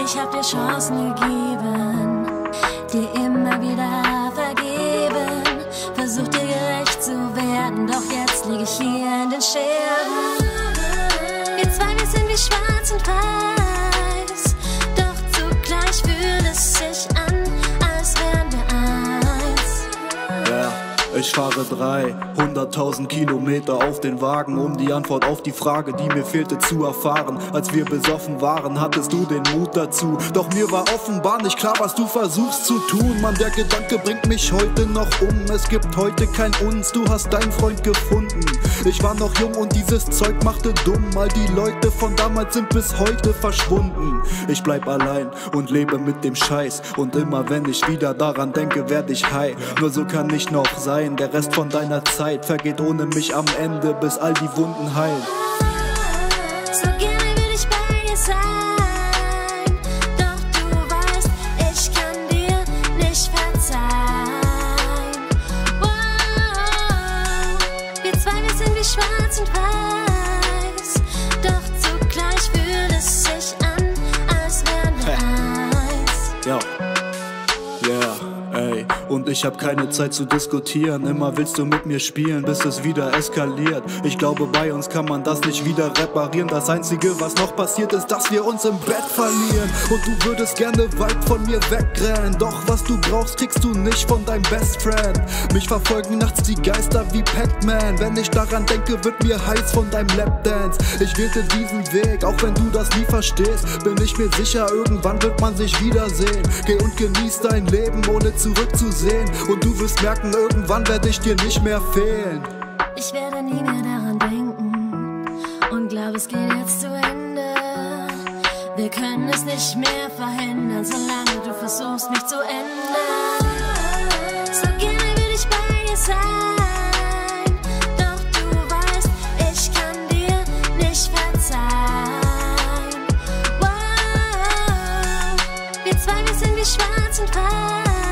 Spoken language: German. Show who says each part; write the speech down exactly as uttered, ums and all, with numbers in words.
Speaker 1: Ich hab dir Chancen gegeben, dir immer wieder vergeben, versuch dir gerecht zu werden, doch jetzt lieg ich hier in den Scherben. Wir zwei, wir sind wie schwarz und weiß, doch zugleich fühlt es sich an, als wären wir eins.
Speaker 2: Ja, ich fahre dreihunderttausend Kilometer auf den Wagen, um die Antwort auf die Frage, die mir fehlte, zu erfahren. Als wir besoffen waren, hattest du den Mut dazu, doch mir war offenbar nicht klar, was du versuchst zu tun. Mann, der Gedanke bringt mich heute noch um. Es gibt heute kein Uns, du hast deinen Freund gefunden. Ich war noch jung und dieses Zeug machte dumm. All die Leute von damals sind bis heute verschwunden. Ich bleib allein und lebe mit dem Scheiß, und immer wenn ich wieder daran denke, werd ich high. Nur so kann ich noch sein, der Rest von deiner Zeit vergeht ohne mich am Ende, bis all die Wunden heilen.
Speaker 1: So gerne will ich bei dir sein, doch du weißt, ich kann dir nicht verzeihen. Wow. Wir zwei, wir sind wie schwarz und weiß, doch zugleich fühlt es sich an, als wären wir eins.
Speaker 2: Ja. Yeah, ey, und ich hab keine Zeit zu diskutieren. Immer willst du mit mir spielen, bis es wieder eskaliert. Ich glaube, bei uns kann man das nicht wieder reparieren. Das Einzige, was noch passiert, ist, dass wir uns im Bett verlieren. Und du würdest gerne weit von mir wegrennen, doch was du brauchst, kriegst du nicht von deinem Best Friend. Mich verfolgen nachts die Geister wie Pac-Man. Wenn ich daran denke, wird mir heiß von deinem Lapdance. Ich wählte diesen Weg, auch wenn du das nie verstehst. Bin ich mir sicher, irgendwann wird man sich wiedersehen. Geh und genieß dein Leben, ohne zurückzusehen. Und du wirst merken, irgendwann werde ich dir nicht mehr fehlen.
Speaker 1: Ich werde nie mehr daran denken und glaub, es geht jetzt zu Ende. Wir können es nicht mehr verhindern, solange du versuchst, mich zu ändern. So gerne will ich bei dir sein, doch du weißt, ich kann dir nicht verzeihen. Wow. Wir zwei, wir sind wie schwarz und weiß,